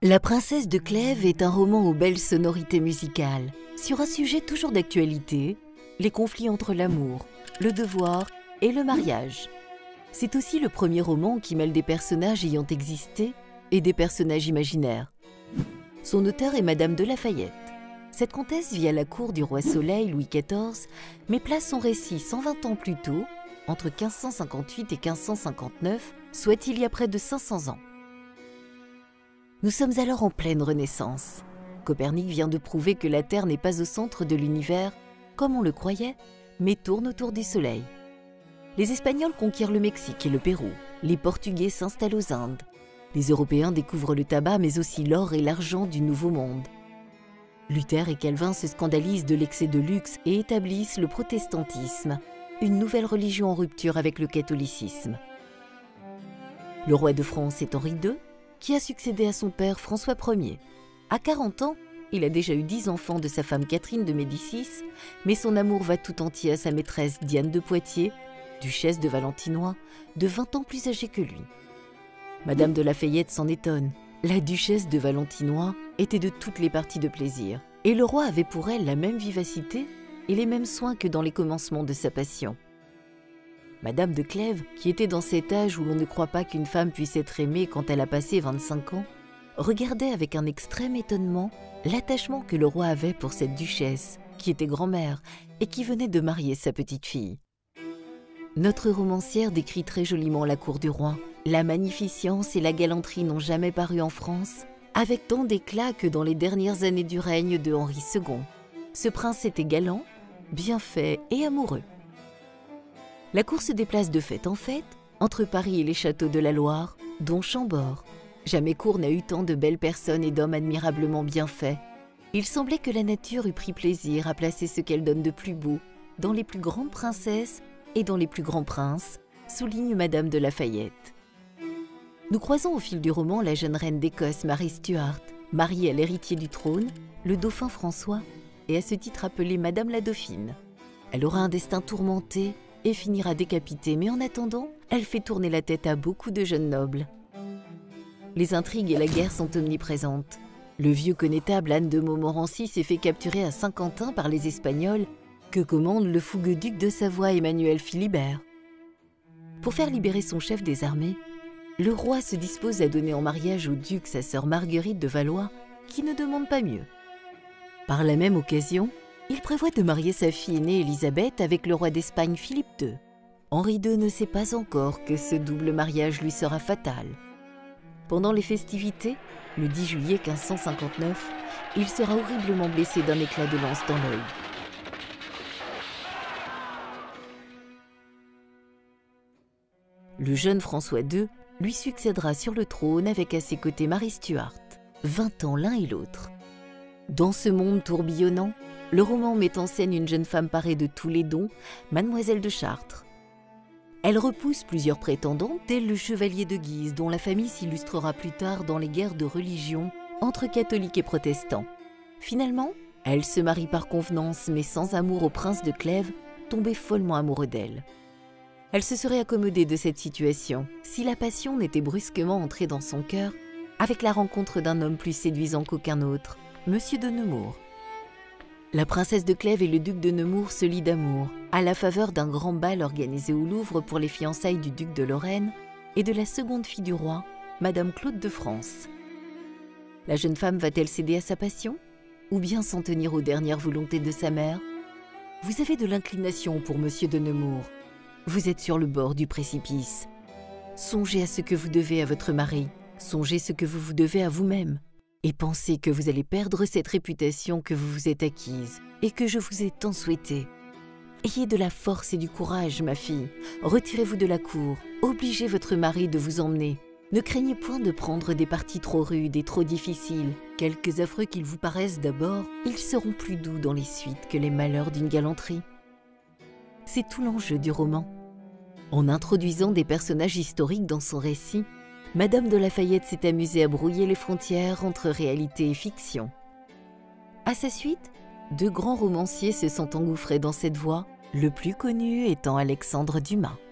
La princesse de Clèves est un roman aux belles sonorités musicales, sur un sujet toujours d'actualité, les conflits entre l'amour, le devoir et le mariage. C'est aussi le premier roman qui mêle des personnages ayant existé et des personnages imaginaires. Son auteur est Madame de La Fayette. Cette comtesse vit à la cour du roi Soleil Louis XIV, mais place son récit 120 ans plus tôt, entre 1558 et 1559, soit il y a près de 500 ans. Nous sommes alors en pleine Renaissance. Copernic vient de prouver que la Terre n'est pas au centre de l'univers, comme on le croyait, mais tourne autour du Soleil. Les Espagnols conquièrent le Mexique et le Pérou, les Portugais s'installent aux Indes. Les Européens découvrent le tabac, mais aussi l'or et l'argent du Nouveau Monde. Luther et Calvin se scandalisent de l'excès de luxe et établissent le protestantisme, une nouvelle religion en rupture avec le catholicisme. Le roi de France est Henri II, qui a succédé à son père François Ier. À 40 ans, il a déjà eu 10 enfants de sa femme Catherine de Médicis, mais son amour va tout entier à sa maîtresse Diane de Poitiers, duchesse de Valentinois, de 20 ans plus âgée que lui. Madame de La Fayette s'en étonne. La duchesse de Valentinois était de toutes les parties de plaisir, et le roi avait pour elle la même vivacité et les mêmes soins que dans les commencements de sa passion. Madame de Clèves, qui était dans cet âge où l'on ne croit pas qu'une femme puisse être aimée quand elle a passé 25 ans, regardait avec un extrême étonnement l'attachement que le roi avait pour cette duchesse, qui était grand-mère et qui venait de marier sa petite-fille. Notre romancière décrit très joliment la cour du roi. La magnificence et la galanterie n'ont jamais paru en France, avec tant d'éclat que dans les dernières années du règne de Henri II. Ce prince était galant, bien fait et amoureux. La cour se déplace de fête en fête, entre Paris et les châteaux de la Loire, dont Chambord. Jamais cour n'a eu tant de belles personnes et d'hommes admirablement bien faits. Il semblait que la nature eût pris plaisir à placer ce qu'elle donne de plus beau dans les plus grandes princesses et dans les plus grands princes, souligne Madame de La Fayette. Nous croisons au fil du roman la jeune reine d'Écosse Marie Stuart, mariée à l'héritier du trône, le dauphin François, et à ce titre appelée Madame la Dauphine. Elle aura un destin tourmenté et finira décapitée, mais en attendant, elle fait tourner la tête à beaucoup de jeunes nobles. Les intrigues et la guerre sont omniprésentes. Le vieux connétable Anne de Montmorency s'est fait capturer à Saint-Quentin par les Espagnols, que commande le fougueux duc de Savoie Emmanuel Philibert. Pour faire libérer son chef des armées, le roi se dispose à donner en mariage au duc sa sœur Marguerite de Valois, qui ne demande pas mieux. Par la même occasion, il prévoit de marier sa fille aînée Élisabeth avec le roi d'Espagne Philippe II. Henri II ne sait pas encore que ce double mariage lui sera fatal. Pendant les festivités, le 10 juillet 1559, il sera horriblement blessé d'un éclat de lance dans l'œil. Le jeune François II lui succédera sur le trône avec à ses côtés Marie Stuart, 20 ans l'un et l'autre. Dans ce monde tourbillonnant, le roman met en scène une jeune femme parée de tous les dons, Mademoiselle de Chartres. Elle repousse plusieurs prétendants, tel le chevalier de Guise, dont la famille s'illustrera plus tard dans les guerres de religion entre catholiques et protestants. Finalement, elle se marie par convenance, mais sans amour au prince de Clèves, tombé follement amoureux d'elle. Elle se serait accommodée de cette situation si la passion n'était brusquement entrée dans son cœur avec la rencontre d'un homme plus séduisant qu'aucun autre, Monsieur de Nemours. La princesse de Clèves et le duc de Nemours se lient d'amour, à la faveur d'un grand bal organisé au Louvre pour les fiançailles du duc de Lorraine et de la seconde fille du roi, Madame Claude de France. La jeune femme va-t-elle céder à sa passion, ou bien s'en tenir aux dernières volontés de sa mère? Vous avez de l'inclination pour Monsieur de Nemours. Vous êtes sur le bord du précipice. Songez à ce que vous devez à votre mari, songez ce que vous vous devez à vous-même. Et pensez que vous allez perdre cette réputation que vous vous êtes acquise et que je vous ai tant souhaitée. Ayez de la force et du courage, ma fille. Retirez-vous de la cour. Obligez votre mari de vous emmener. Ne craignez point de prendre des partis trop rudes et trop difficiles. Quelques affreux qu'ils vous paraissent d'abord, ils seront plus doux dans les suites que les malheurs d'une galanterie. C'est tout l'enjeu du roman. En introduisant des personnages historiques dans son récit, Madame de La Fayette s'est amusée à brouiller les frontières entre réalité et fiction. À sa suite, deux grands romanciers se sont engouffrés dans cette voie, le plus connu étant Alexandre Dumas.